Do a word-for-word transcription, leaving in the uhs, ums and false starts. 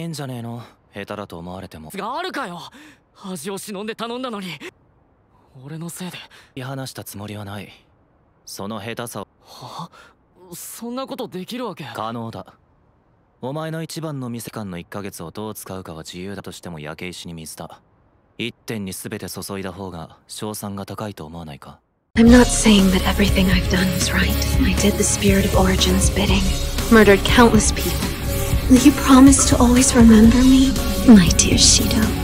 んじゃねえの、下手だと思われても。 があるかよ。恥を忍んで頼んだのに俺のせいで。 言い放したつもりはない。その下手さを。 は？そんなことできるわけ？ 可能だ。お前の一番の店間のいっかげつをどう使うかは自由だとしても焼け石に水だ。一点に全て注いだ方が賞賛が高いと思わないか？ I'm not saying that everything I've done is right. I did the Spirit of Origin's bidding, murdered countless people. Will you promise to always remember me, my dear Shido?